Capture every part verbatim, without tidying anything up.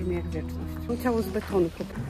brzmi jak wieczność. Ciało z betonu po prostu.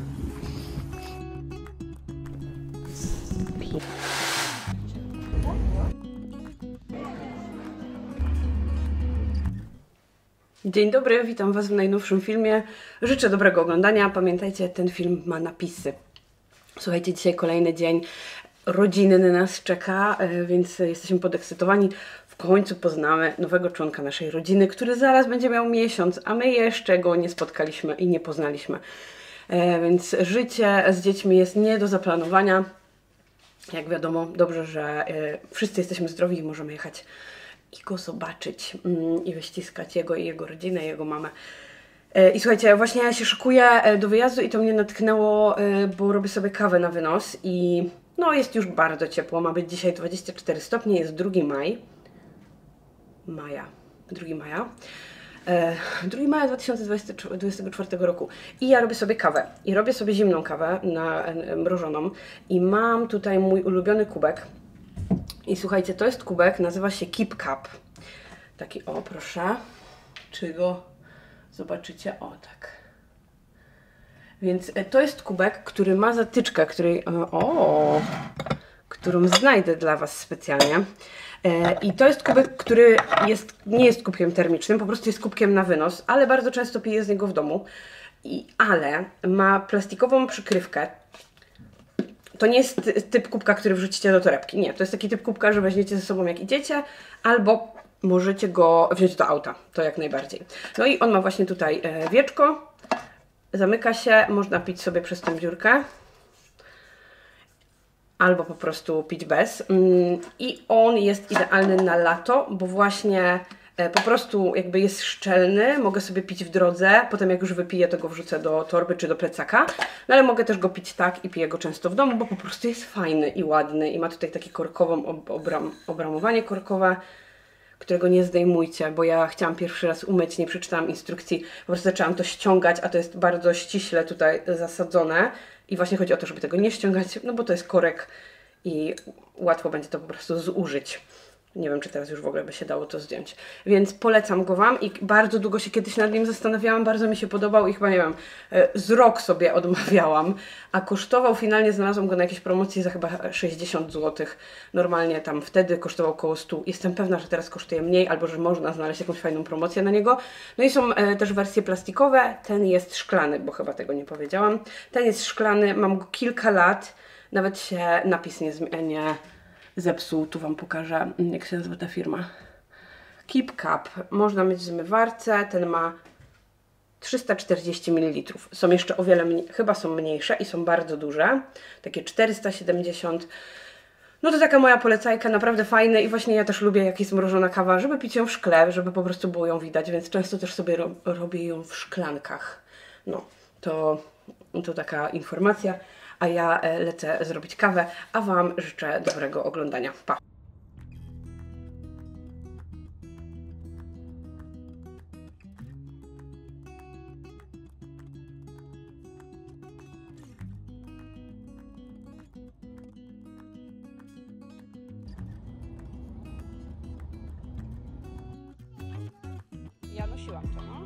Dzień dobry, witam Was w najnowszym filmie. Życzę dobrego oglądania. Pamiętajcie, ten film ma napisy. Słuchajcie, dzisiaj kolejny dzień rodzinny nas czeka, więc jesteśmy podekscytowani. W końcu poznamy nowego członka naszej rodziny, który zaraz będzie miał miesiąc, a my jeszcze go nie spotkaliśmy i nie poznaliśmy. Więc życie z dziećmi jest nie do zaplanowania. Jak wiadomo, dobrze, że wszyscy jesteśmy zdrowi i możemy jechać i go zobaczyć mm, i wyściskać jego i jego rodzinę, i jego mamę. E, I słuchajcie, właśnie ja się szykuję do wyjazdu i to mnie natknęło, e, bo robię sobie kawę na wynos i no jest już bardzo ciepło, ma być dzisiaj dwadzieścia cztery stopnie, jest drugi maj. Maja. drugi maja. E, drugi maja dwa tysiące dwudziestego czwartego roku. I ja robię sobie kawę. I robię sobie zimną kawę, na, e, mrożoną. I mam tutaj mój ulubiony kubek. I słuchajcie, to jest kubek, nazywa się Keep Cup. Taki, o proszę, czy go zobaczycie? O tak. Więc to jest kubek, który ma zatyczkę, której, o, którą znajdę dla Was specjalnie. I to jest kubek, który jest, nie jest kubkiem termicznym, po prostu jest kubkiem na wynos, ale bardzo często piję z niego w domu. I, ale ma plastikową przykrywkę. To nie jest typ kubka, który wrzucicie do torebki. Nie, to jest taki typ kubka, że weźmiecie ze sobą jak idziecie, albo możecie go wziąć do auta. To jak najbardziej. No i on ma właśnie tutaj wieczko. Zamyka się, można pić sobie przez tę dziurkę. Albo po prostu pić bez. I on jest idealny na lato, bo właśnie po prostu jakby jest szczelny, mogę sobie pić w drodze, potem jak już wypiję, to go wrzucę do torby czy do plecaka, no ale mogę też go pić tak i piję go często w domu, bo po prostu jest fajny i ładny i ma tutaj takie korkową ob obram obramowanie korkowe, którego nie zdejmujcie, bo ja chciałam pierwszy raz umyć, nie przeczytałam instrukcji, po prostu zaczęłam to ściągać, a to jest bardzo ściśle tutaj zasadzone i właśnie chodzi o to, żeby tego nie ściągać, no bo to jest korek i łatwo będzie to po prostu zużyć. Nie wiem, czy teraz już w ogóle by się dało to zdjąć. Więc polecam go Wam i bardzo długo się kiedyś nad nim zastanawiałam, bardzo mi się podobał i chyba, nie wiem, z rok sobie odmawiałam, a kosztował, finalnie znalazłam go na jakiejś promocji za chyba sześćdziesiąt złotych. Normalnie tam wtedy kosztował około stu. Jestem pewna, że teraz kosztuje mniej, albo że można znaleźć jakąś fajną promocję na niego. No i są e, też wersje plastikowe. Ten jest szklany, bo chyba tego nie powiedziałam. Ten jest szklany, mam go kilka lat, nawet się napis nie zmienia. Zepsuł, tu Wam pokażę, jak się nazywa ta firma. Keep Cup. Można mieć w zmywarce, ten ma trzysta czterdzieści mililitrów. Są jeszcze o wiele mniej, chyba są mniejsze i są bardzo duże. Takie czterysta siedemdziesiąt. No to taka moja polecajka, naprawdę fajne i właśnie ja też lubię, jak jest mrożona kawa, żeby pić ją w szkle, żeby po prostu było ją widać, więc często też sobie ro robię ją w szklankach. No, to, to taka informacja. A ja lecę zrobić kawę, a Wam życzę dobrego oglądania. Pa! Ja nosiłam to, no.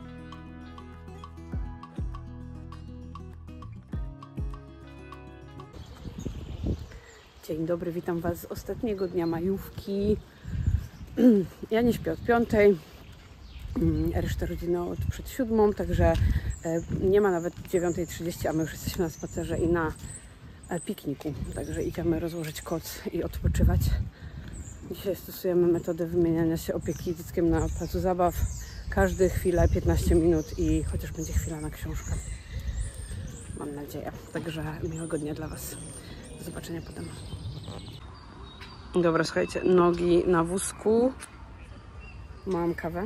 Dzień dobry, witam Was z ostatniego dnia majówki. Ja nie śpię od piątej, reszta rodziny od przed siódmą, także nie ma nawet dziewiątej trzydzieści, a my już jesteśmy na spacerze i na pikniku. Także idziemy rozłożyć koc i odpoczywać. Dzisiaj stosujemy metodę wymieniania się opieki dzieckiem na placu zabaw. Każdy chwilę, piętnaście minut i chociaż będzie chwila na książkę. Mam nadzieję. Także miłego dnia dla Was. Do zobaczenia potem. Dobra, słuchajcie, nogi na wózku. Mam kawę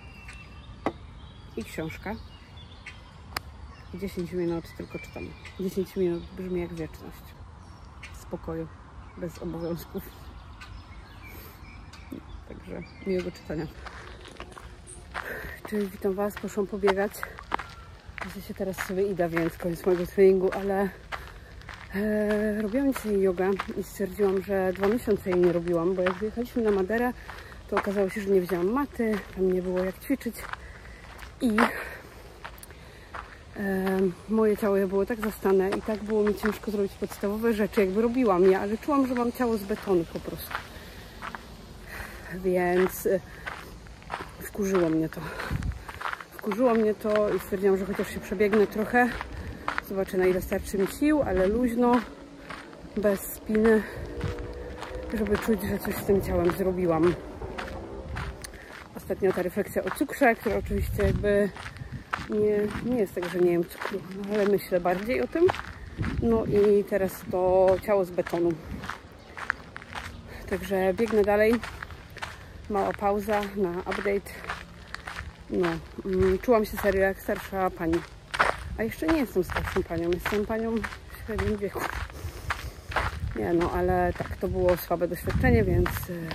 i książkę. dziesięć minut tylko czytam. dziesięć minut brzmi jak wieczność. W spokoju, bez obowiązków. Także miłego czytania. Cześć, witam Was, poszłam pobiegać. Ja się teraz sobie idę, więc koniec mojego treningu, ale e, robiłam dzisiaj jogę i stwierdziłam, że dwa miesiące jej nie robiłam, bo jak wyjechaliśmy na Maderę, to okazało się, że nie wzięłam maty, tam nie było jak ćwiczyć i moje ciało było tak zastane i tak było mi ciężko zrobić podstawowe rzeczy, jakby robiłam je, ale czułam, że mam ciało z betonu po prostu. Więc wkurzyło mnie to. Wkurzyło mnie to i stwierdziłam, że chociaż się przebiegnę trochę, zobaczę, na ile starczy mi sił, ale luźno, bez spiny, żeby czuć, że coś z tym ciałem zrobiłam. Ostatnio ta refleksja o cukrze, która oczywiście jakby nie, nie jest tak, że nie jem cukru, no, ale myślę bardziej o tym. No i teraz to ciało z betonu. Także biegnę dalej. Mała pauza na update. No, mm, czułam się serio jak starsza pani. A jeszcze nie jestem starszą panią, jestem panią w średnim wieku. Nie no, ale tak, to było słabe doświadczenie, więc yy,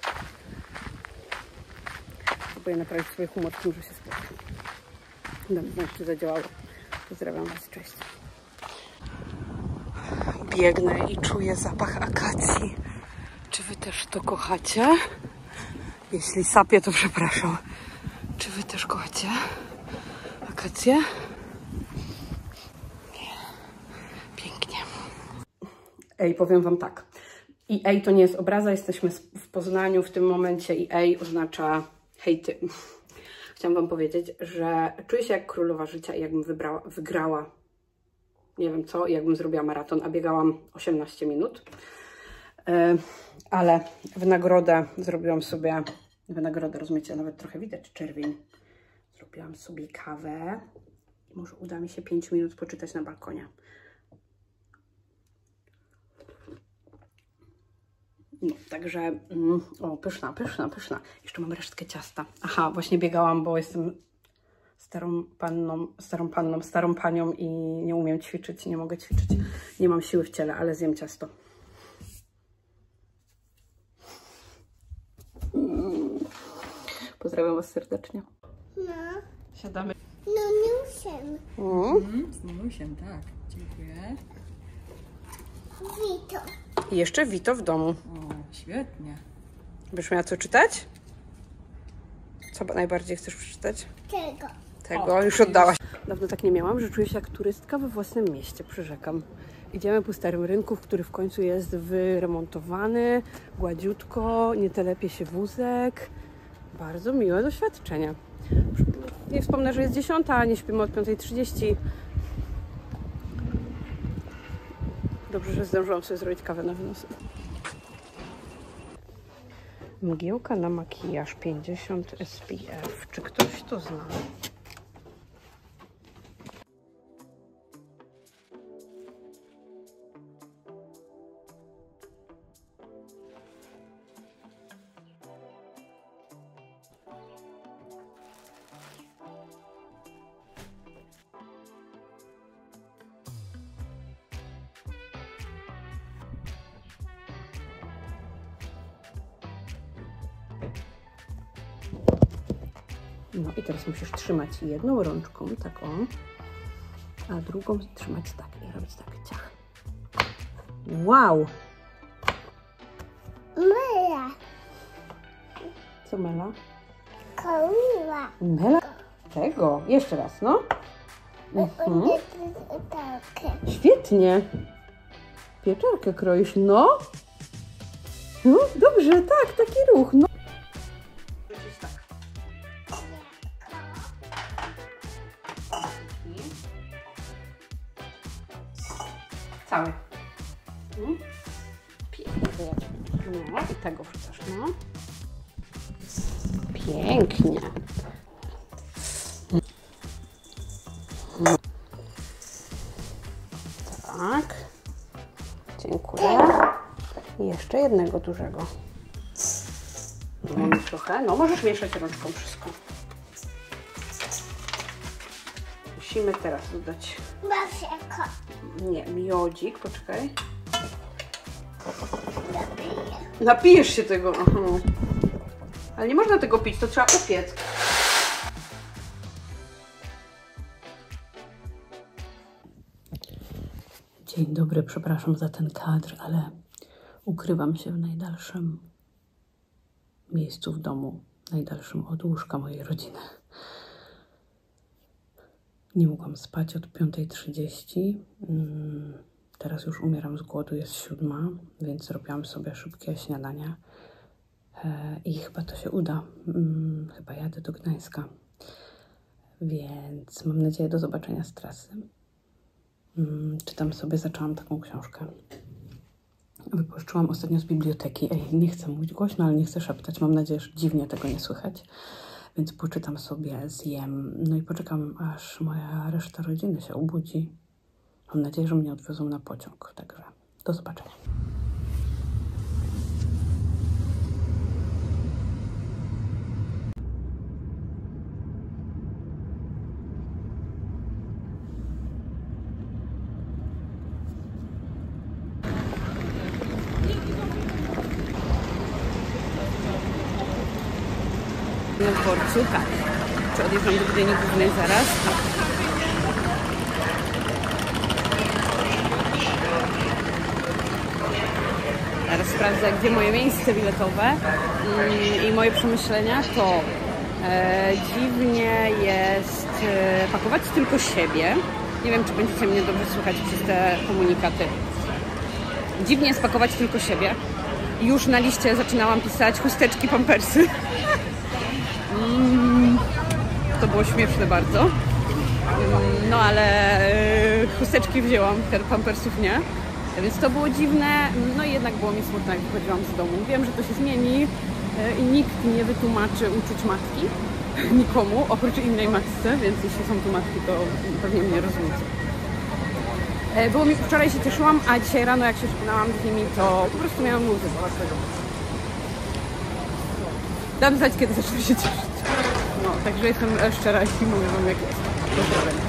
próbuję naprawić swój humor w tym, że się spotkam. Dam znać, czy zadziałało. Pozdrawiam Was, cześć. Biegnę i czuję zapach akacji. Czy Wy też to kochacie? Jeśli sapię, to przepraszam. Czy Wy też kochacie akacje? Pięknie. Ej, powiem Wam tak. I ej to nie jest obraza, jesteśmy w Poznaniu w tym momencie i ej oznacza hej ty. Chciałam Wam powiedzieć, że czuję się jak królowa życia i jakbym wybrała, wygrała nie wiem co, jakbym zrobiła maraton, a biegałam osiemnaście minut. Yy, ale w nagrodę zrobiłam sobie, w nagrodę, rozumiecie, nawet trochę widać czerwień. Zrobiłam sobie kawę i może uda mi się pięć minut poczytać na balkonie. No, także, mm, o, pyszna, pyszna, pyszna. Jeszcze mam resztkę ciasta. Aha, właśnie biegałam, bo jestem starą panną, starą panną, starą panią i nie umiem ćwiczyć, nie mogę ćwiczyć. Nie mam siły w ciele, ale zjem ciasto. Mm. Pozdrawiam Was serdecznie. No. Siadamy. No, Nusiem. Mm. Z Nusiem, tak. Dziękuję. Wito. I jeszcze Wito w domu. O, świetnie. Byś miała co czytać? Co najbardziej chcesz przeczytać? Tego. Tego, O, już oddałaś. Dawno tak nie miałam, że czuję się jak turystka we własnym mieście, przyrzekam. Idziemy po starym rynku, który w końcu jest wyremontowany, gładziutko, nie telepie się wózek. Bardzo miłe doświadczenie. Nie wspomnę, że jest dziesiąta, a nie śpimy od piątej trzydzieści. Dobrze, że zdążyłam sobie zrobić kawę na wynos. Mgiełka na makijaż pięćdziesiąt S P F. Czy ktoś to zna? No i teraz musisz trzymać jedną rączką, taką, a drugą trzymać tak i robić tak, ciach. Wow! Mela. Co Mela? Kołyła. Mela? Tego. Jeszcze raz, no. Mhm. Tak. Świetnie. Pieczarkę kroisz, no. No, dobrze, tak, taki ruch, no. Cały. Mhm. Pięknie. No i tego wrzucasz, no. Pięknie. Tak. Dziękuję. I jeszcze jednego dużego. No trochę. No możesz mieszać rączką wszystko. Musimy teraz dodać. Basieko. Nie, miodzik, poczekaj. Napiję. Napijesz się tego. Aha. Ale nie można tego pić, to trzeba upiec. Dzień dobry, przepraszam za ten kadr, ale ukrywam się w najdalszym miejscu w domu, najdalszym od łóżka mojej rodziny. Nie mogłam spać od piątej trzydzieści. Teraz już umieram z głodu, jest siódma, więc zrobiłam sobie szybkie śniadania. I chyba to się uda. Chyba jadę do Gdańska. Więc mam nadzieję do zobaczenia z trasy. Czytam sobie, zaczęłam taką książkę. Wypożyczyłam ostatnio z biblioteki. Ej, nie chcę mówić głośno, ale nie chcę szeptać. Mam nadzieję, że dziwnie tego nie słychać. Więc poczytam sobie, zjem. No i poczekam, aż moja reszta rodziny się obudzi. Mam nadzieję, że mnie odwiozą na pociąg. Także do zobaczenia. Na dworcu, tak. Czy odjeżdżam do Gdyni Głównej zaraz? Tak. Teraz sprawdzę, gdzie moje miejsce biletowe i moje przemyślenia to e, dziwnie jest e, pakować tylko siebie. Nie wiem, czy będziecie mnie dobrze słychać przez te komunikaty. Dziwnie jest pakować tylko siebie. Już na liście zaczynałam pisać chusteczki, pampersy. Mm, to było śmieszne bardzo. Mm, no ale yy, chusteczki wzięłam, pampersów nie. Więc to było dziwne. No i jednak było mi smutno, jak wychodziłam z domu. Wiem, że to się zmieni yy, i nikt nie wytłumaczy uczuć matki. Nikomu, oprócz innej matce, więc jeśli są tu matki, to pewnie mnie rozumieją. Yy, było mi, wczoraj się cieszyłam, a dzisiaj rano, jak się żegnałam z nimi, to po prostu miałam muzykę. Dam znać, kiedy zacznę się cieszyć. No, także jestem szczera i mówię wam, jak jest. Pozdrawiam.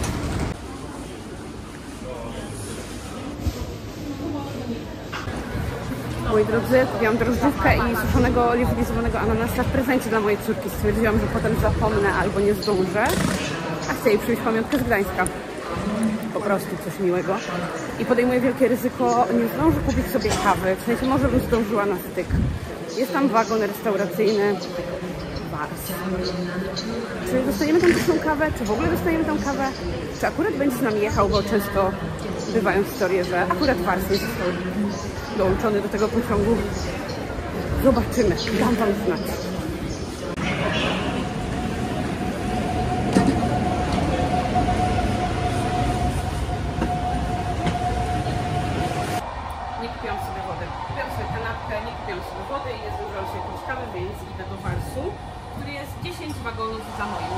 Moi drodzy, kupiłam drożdżówkę i suszonego liofilizowanego ananasa w prezencie dla mojej córki. Stwierdziłam, że potem zapomnę albo nie zdążę, a chcę jej przywieźć pamiątkę z Gdańska. Po prostu coś miłego. I podejmuję wielkie ryzyko, nie zdążę kupić sobie kawy. W sensie może bym zdążyła na styk. Jest tam wagon restauracyjny. Wars. Czy dostajemy tam pyszną kawę? Czy w ogóle dostajemy tam kawę? Czy akurat będzie z nami jechał? Bo często bywają historie, że akurat Wars nie został dołączony do tego pociągu. Zobaczymy. Dam wam znać. Nie kupiłam sobie wody. Kupiłam sobie kanapkę, nie kupiłam sobie wody i nie zdążyłam sobie kupić kawy, więc idę do Warsu, który jest dziesięć wagonów za moim.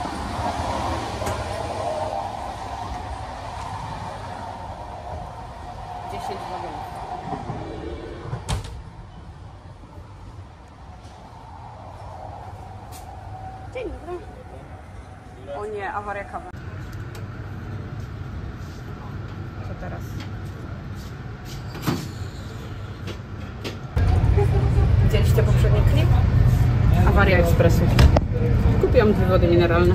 dziesięć wagonów. Dzień dobry. O nie, awaria kawy. Co teraz? Widzieliście poprzedni klip? Awaria ekspresu. Kupiłam dwie wody mineralne.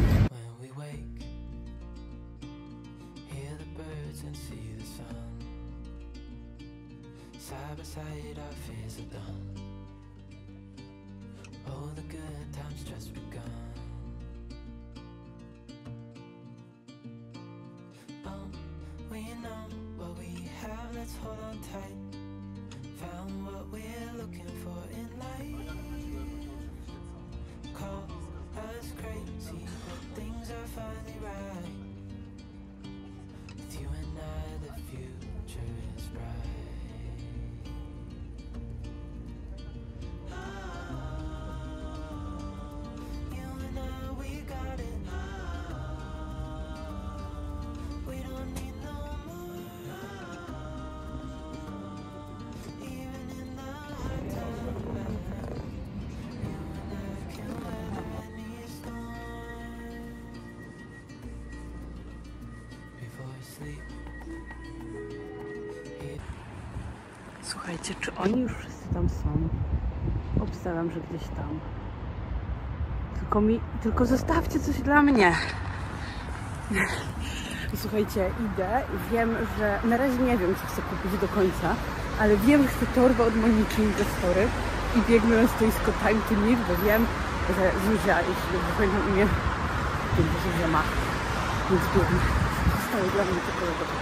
Słuchajcie, czy oni już wszyscy tam są? Obstawiam, że gdzieś tam. Tylko mi, tylko zostawcie coś dla mnie. Słuchajcie, idę i wiem, że na razie nie wiem, co chcę kupić do końca, ale wiem, że chcę torbę od Moniki ze Story i biegnę na stoisko Time to Live, bo wiem, że Zuzia, jeśli dobrze pamiętam imię, to Zuzia ma Więc biegnę. Zostaje dla mnie czekoladowe.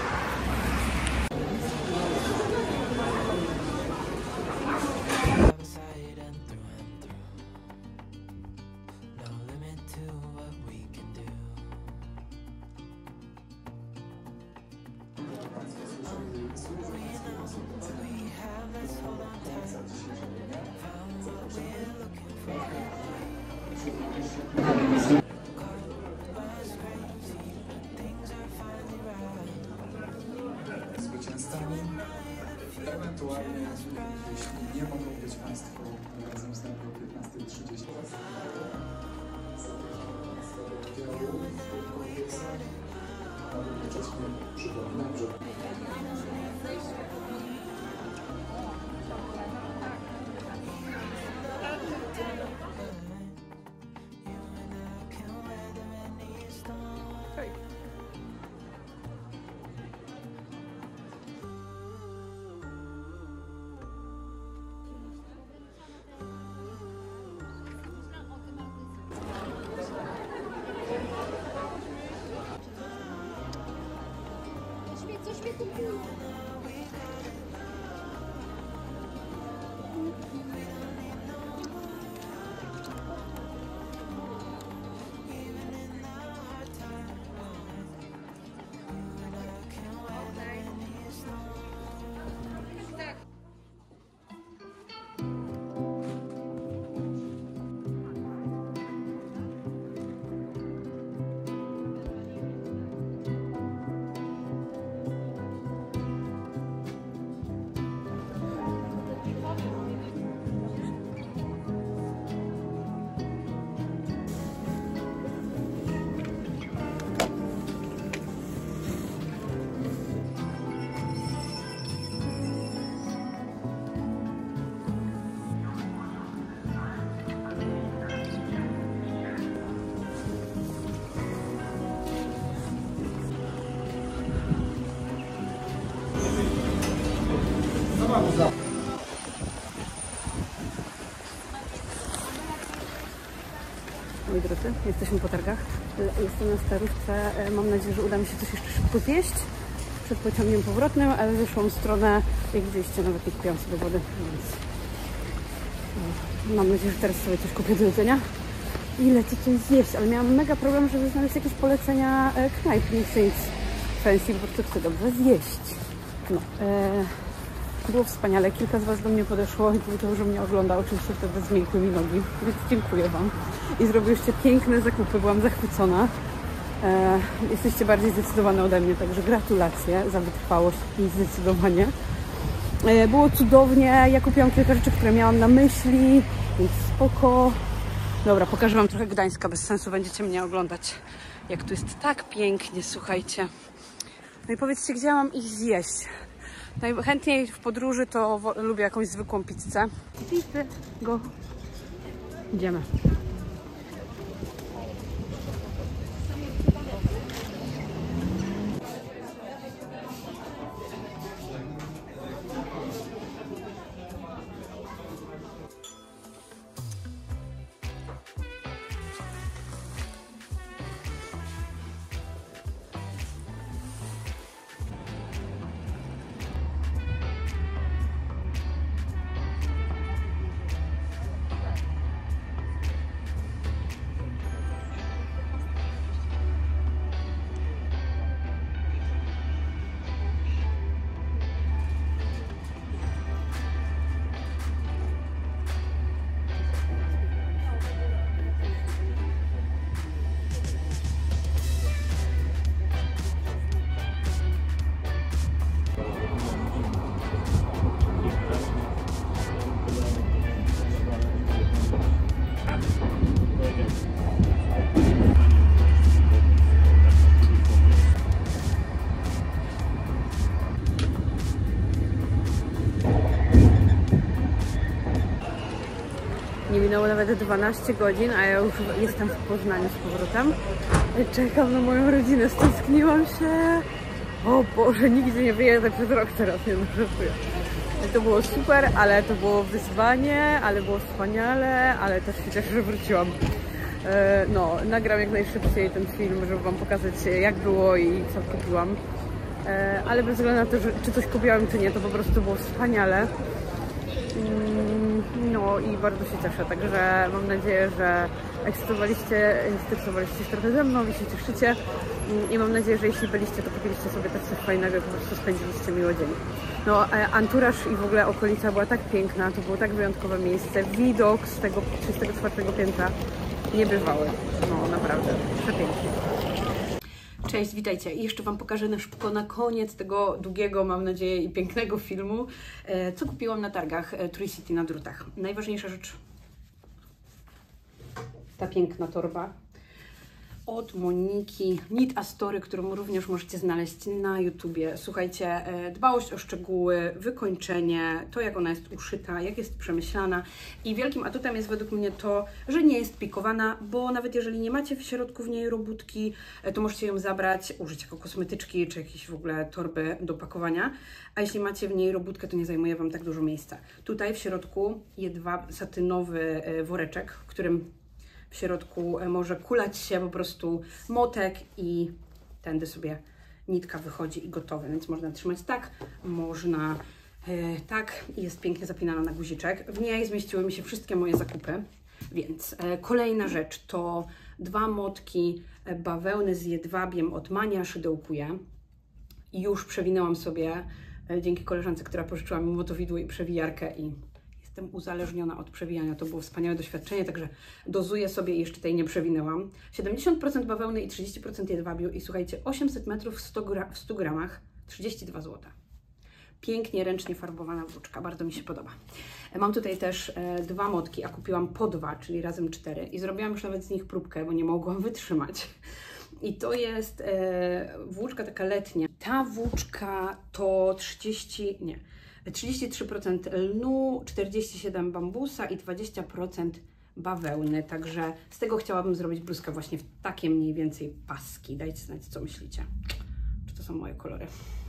Zwycięzcami. Ewentualnie, jeśli nie mogą być Państwo razem z nami o piętnastej trzydzieści. Jednocześnie przypominam, że Coś mnie kupiło. Moi drodzy, jesteśmy po targach. Jestem na starówce. Mam nadzieję, że uda mi się coś jeszcze szybko zjeść przed pociągiem powrotnym, ale wyszłam w stronę, jak widzieliście, nawet nie kupiłam sobie wody, więc mam nadzieję, że teraz sobie coś kupię do jedzenia i lecę coś zjeść, ale miałam mega problem, żeby znaleźć jakieś polecenia knajp. Nie chcę nic fancy, po prostu chcę dobrze zjeść. No, e było wspaniale. Kilka z Was do mnie podeszło i powiedziało, że mnie ogląda. Oczywiście wtedy zmiękły mi nogi, więc dziękuję Wam. I zrobiliście piękne zakupy. Byłam zachwycona. E, jesteście bardziej zdecydowane ode mnie, także gratulacje za wytrwałość i zdecydowanie. E, było cudownie. Ja kupiłam kilka rzeczy, które miałam na myśli, więc spoko. Dobra, pokażę Wam trochę Gdańska. Bez sensu będziecie mnie oglądać, jak tu jest tak pięknie, słuchajcie. No i powiedzcie, gdzie ja mam iść zjeść. Najchętniej w podróży to lubię jakąś zwykłą pizzę. Pizzę, go. Idziemy. Nie minęło nawet dwanaście godzin, a ja już jestem w Poznaniu z powrotem. Czekam na moją rodzinę, stęskniłam się. O Boże, nigdzie nie wyjadę przez rok teraz, nie żartuję. To było super, ale to było wyzwanie, ale było wspaniale, ale też się cieszę, że wróciłam. E, no, nagram jak najszybciej ten film, żeby wam pokazać jak było i co kupiłam. E, ale bez względu na to, że, czy coś kupiłam, czy nie, to po prostu było wspaniale. No i bardzo się cieszę, także mam nadzieję, że ekscytowaliście, stresowaliście się trochę ze mną i się cieszycie. I mam nadzieję, że jeśli byliście, to kupiliście sobie też coś fajnego i po prostu spędziliście miło dzień. No, anturaż i w ogóle okolica była tak piękna, to było tak wyjątkowe miejsce. Widok z tego trzydziestego czwartego piętra niebywały. No naprawdę, przepięknie. Cześć, witajcie. I jeszcze wam pokażę na szybko na koniec tego długiego, mam nadzieję, i pięknego filmu, co kupiłam na targach Tricity na drutach. Najważniejsza rzecz, ta piękna torba od Moniki Knit Astory, którą również możecie znaleźć na YouTubie. Słuchajcie, dbałość o szczegóły, wykończenie, to jak ona jest uszyta, jak jest przemyślana i wielkim atutem jest według mnie to, że nie jest pikowana, bo nawet jeżeli nie macie w środku w niej robótki, to możecie ją zabrać, użyć jako kosmetyczki czy jakieś w ogóle torby do pakowania, a jeśli macie w niej robótkę, to nie zajmuje wam tak dużo miejsca. Tutaj w środku jedwab satynowy woreczek, w którym w środku może kulać się po prostu motek i tędy sobie nitka wychodzi i gotowe, więc można trzymać tak, można e, tak i jest pięknie zapinana na guziczek. W niej zmieściły mi się wszystkie moje zakupy, więc e, kolejna rzecz to dwa motki bawełny z jedwabiem od Mania Szydełkuje. Już przewinęłam sobie e, dzięki koleżance, która pożyczyła mi motowidło i przewijarkę i jestem uzależniona od przewijania. To było wspaniałe doświadczenie, także dozuję sobie i jeszcze tej nie przewinęłam. siedemdziesiąt procent bawełny i trzydzieści procent jedwabiu i słuchajcie, osiemset metrów w stu gramach, trzydzieści dwa złote. Pięknie, ręcznie farbowana włóczka, bardzo mi się podoba. Mam tutaj też e, dwa motki, a kupiłam po dwa, czyli razem cztery i zrobiłam już nawet z nich próbkę, bo nie mogłam wytrzymać. I to jest e, włóczka taka letnia. Ta włóczka to trzydzieści, nie, trzydzieści trzy procent lnu, czterdzieści siedem procent bambusa i dwadzieścia procent bawełny. Także z tego chciałabym zrobić bluzkę właśnie w takie mniej więcej paski. Dajcie znać, co myślicie. Czy to są moje kolory?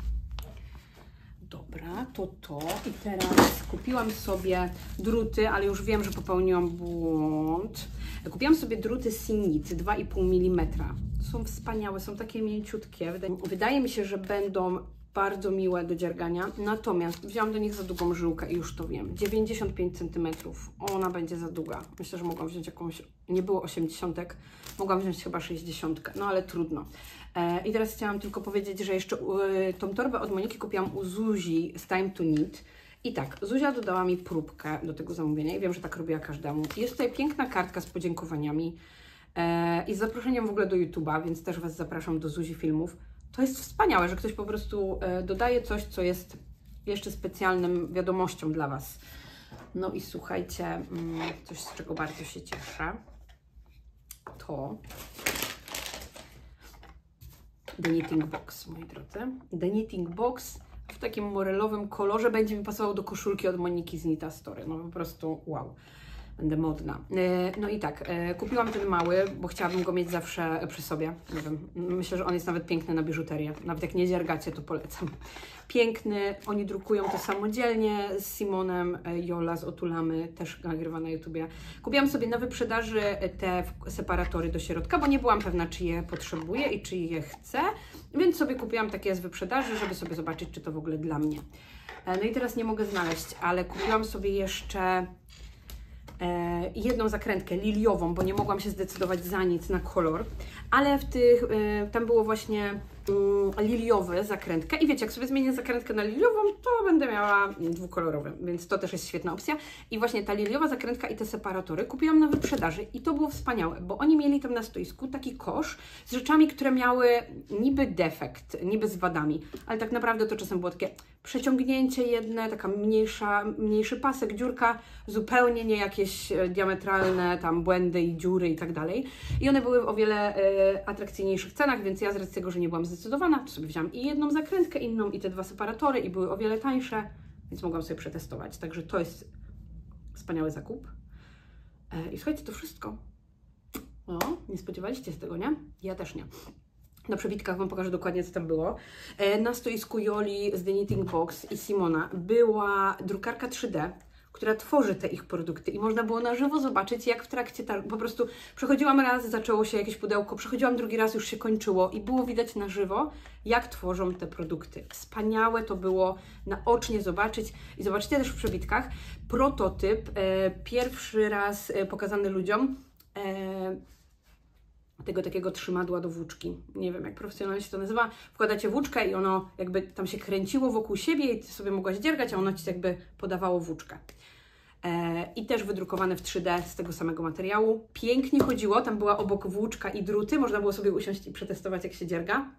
Dobra, to to. I teraz kupiłam sobie druty, ale już wiem, że popełniłam błąd. Kupiłam sobie druty Sinit dwa i pół milimetra. Są wspaniałe, są takie mięciutkie. Wydaje, wydaje mi się, że będą bardzo miłe do dziergania, natomiast wziąłam do nich za długą żyłkę i już to wiem. dziewięćdziesiąt pięć centymetrów. Ona będzie za długa. Myślę, że mogłam wziąć jakąś, nie było osiemdziesiątek, mogłam wziąć chyba sześćdziesiątkę, no ale trudno. E, I teraz chciałam tylko powiedzieć, że jeszcze y, tą torbę od Moniki kupiłam u Zuzi z Time to Knit. I tak, Zuzia dodała mi próbkę do tego zamówienia i wiem, że tak robiła każdemu. Jest tutaj piękna kartka z podziękowaniami e, i z zaproszeniem w ogóle do YouTube'a, więc też Was zapraszam do Zuzi Filmów. To jest wspaniałe, że ktoś po prostu e, dodaje coś, co jest jeszcze specjalnym wiadomością dla Was. No i słuchajcie, mm, coś, z czego bardzo się cieszę, to The Knitting Box, moi drodzy. The Knitting Box w takim morelowym kolorze będzie mi pasował do koszulki od Moniki z Knit Astory. No po prostu wow. Będę modna. No i tak, kupiłam ten mały, bo chciałabym go mieć zawsze przy sobie. Nie wiem, myślę, że on jest nawet piękny na biżuterię. Nawet jak nie dziergacie, to polecam. Piękny, oni drukują to samodzielnie z Simonem, Jola z Otulamy, też nagrywa na YouTubie. Kupiłam sobie na wyprzedaży te separatory do środka, bo nie byłam pewna, czy je potrzebuję i czy je chcę, więc sobie kupiłam takie z wyprzedaży, żeby sobie zobaczyć, czy to w ogóle dla mnie. No i teraz nie mogę znaleźć, ale kupiłam sobie jeszcze jedną zakrętkę liliową, bo nie mogłam się zdecydować za nic na kolor, ale w tych, tam było właśnie liliowe zakrętkę i wiecie, jak sobie zmienię zakrętkę na liliową, to będę miała dwukolorową, więc to też jest świetna opcja. I właśnie ta liliowa zakrętka i te separatory kupiłam na wyprzedaży i to było wspaniałe, bo oni mieli tam na stoisku taki kosz z rzeczami, które miały niby defekt, niby z wadami, ale tak naprawdę to czasem było takie przeciągnięcie jedne, taka mniejsza, mniejszy pasek, dziurka, zupełnie nie jakieś diametralne tam błędy i dziury i tak dalej. I one były w o wiele e, atrakcyjniejszych cenach, więc ja z racji tego, że nie byłam zdecydowana, to sobie wziąłam i jedną zakrętkę, inną i te dwa separatory i były o wiele tańsze, więc mogłam sobie przetestować. Także to jest wspaniały zakup. E, I słuchajcie, to wszystko. O, nie spodziewaliście się tego, nie? Ja też nie. Na przebitkach Wam pokażę dokładnie, co tam było. Na stoisku Joli z The Knitting Box i Simona była drukarka trzy D, która tworzy te ich produkty i można było na żywo zobaczyć, jak w trakcie targu, po prostu przechodziłam raz, zaczęło się jakieś pudełko, przechodziłam drugi raz, już się kończyło i było widać na żywo, jak tworzą te produkty. Wspaniałe to było naocznie zobaczyć i zobaczycie też w przebitkach prototyp, e, pierwszy raz e, pokazany ludziom, e, tego takiego trzymadła do włóczki. Nie wiem, jak profesjonalnie się to nazywa. Wkładacie włóczkę i ono jakby tam się kręciło wokół siebie i Ty sobie mogłaś dziergać, a ono Ci jakby podawało włóczkę. E, I też wydrukowane w trzy D z tego samego materiału. Pięknie chodziło, tam była obok włóczka i druty, można było sobie usiąść i przetestować, jak się dzierga.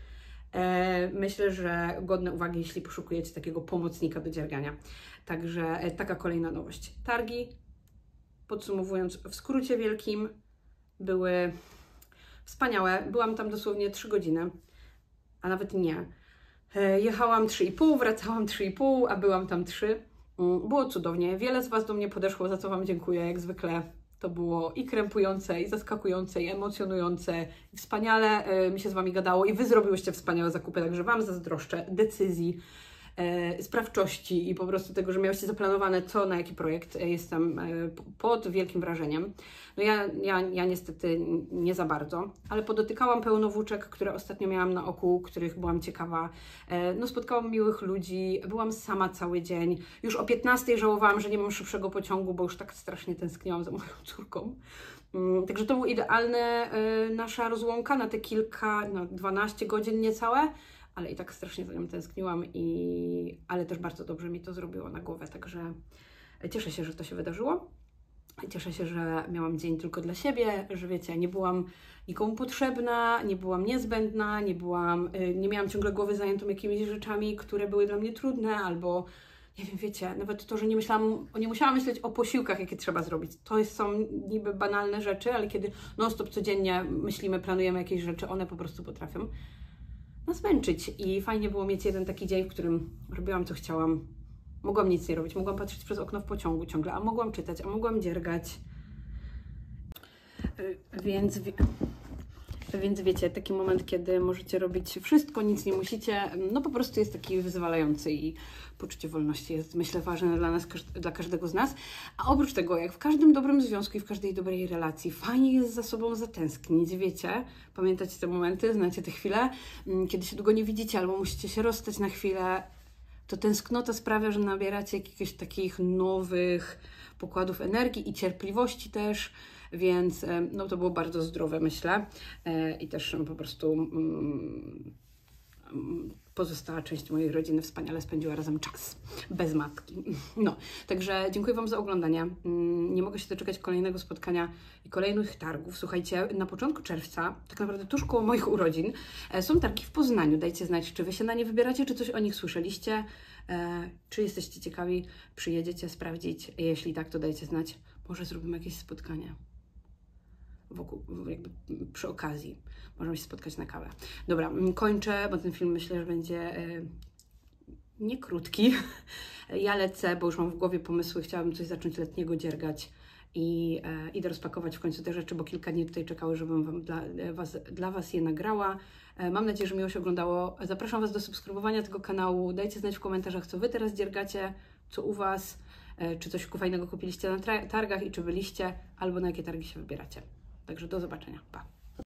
E, myślę, że godne uwagi, jeśli poszukujecie takiego pomocnika do dziergania. Także e, taka kolejna nowość. Targi, podsumowując w skrócie wielkim, były wspaniałe. Byłam tam dosłownie trzy godziny, a nawet nie. Jechałam trzy i pół, wracałam trzy i pół, a byłam tam trzy. Było cudownie. Wiele z Was do mnie podeszło, za co Wam dziękuję. Jak zwykle to było i krępujące, i zaskakujące, i emocjonujące, i wspaniale mi się z Wami gadało i Wy zrobiłyście wspaniałe zakupy, także Wam zazdroszczę decyzji, e, sprawczości i po prostu tego, że miałyście zaplanowane co na jaki projekt. Jestem e, pod wielkim wrażeniem. No ja, ja, ja niestety nie za bardzo, ale podotykałam pełno włóczek, które ostatnio miałam na oku, których byłam ciekawa. E, no spotkałam miłych ludzi, byłam sama cały dzień. Już o piętnastej żałowałam, że nie mam szybszego pociągu, bo już tak strasznie tęskniłam za moją córką. Mm, także to był idealny e, nasza rozłąka na te kilka, no dwanaście godzin niecałe, ale i tak strasznie za nią tęskniłam, i, ale też bardzo dobrze mi to zrobiło na głowę, także cieszę się, że to się wydarzyło. Cieszę się, że miałam dzień tylko dla siebie, że wiecie, nie byłam nikomu potrzebna, nie byłam niezbędna, nie byłam, nie miałam ciągle głowy zajętą jakimiś rzeczami, które były dla mnie trudne, albo nie wiem, wiecie, nawet to, że nie myślałam, nie musiałam myśleć o posiłkach, jakie trzeba zrobić. To są niby banalne rzeczy, ale kiedy non-stop codziennie myślimy, planujemy jakieś rzeczy, one po prostu potrafią nas męczyć. I fajnie było mieć jeden taki dzień, w którym robiłam, co chciałam. Mogłam nic nie robić, mogłam patrzeć przez okno w pociągu ciągle, a mogłam czytać, a mogłam dziergać. Więc, więc wiecie, taki moment, kiedy możecie robić wszystko, nic nie musicie, no po prostu jest taki wyzwalający i poczucie wolności jest, myślę, ważne dla nas, dla każdego z nas. A oprócz tego, jak w każdym dobrym związku i w każdej dobrej relacji, fajnie jest za sobą zatęsknić, wiecie? Pamiętacie te momenty, znacie te chwile, kiedy się długo nie widzicie albo musicie się rozstać na chwilę. To tęsknota sprawia, że nabieracie jakichś takich nowych pokładów energii i cierpliwości też, więc no to było bardzo zdrowe, myślę. I też po prostu um, pozostała część mojej rodziny wspaniale spędziła razem czas, bez matki. No, także dziękuję Wam za oglądanie. Nie mogę się doczekać kolejnego spotkania i kolejnych targów. Słuchajcie, na początku czerwca, tak naprawdę tuż koło moich urodzin, są targi w Poznaniu. Dajcie znać, czy Wy się na nie wybieracie, czy coś o nich słyszeliście, czy jesteście ciekawi, przyjedziecie sprawdzić. Jeśli tak, to dajcie znać. Może zrobimy jakieś spotkanie wokół, jakby przy okazji. Możemy się spotkać na kawę. Dobra, kończę, bo ten film myślę, że będzie e, nie krótki. Ja lecę, bo już mam w głowie pomysły. Chciałabym coś zacząć letniego dziergać i e, idę rozpakować w końcu te rzeczy, bo kilka dni tutaj czekały, żebym wam, dla, was, dla Was je nagrała. E, mam nadzieję, że miło się oglądało. Zapraszam Was do subskrybowania tego kanału. Dajcie znać w komentarzach, co Wy teraz dziergacie, co u Was, e, czy coś fajnego kupiliście na targach i czy byliście, albo na jakie targi się wybieracie. Także do zobaczenia. Pa!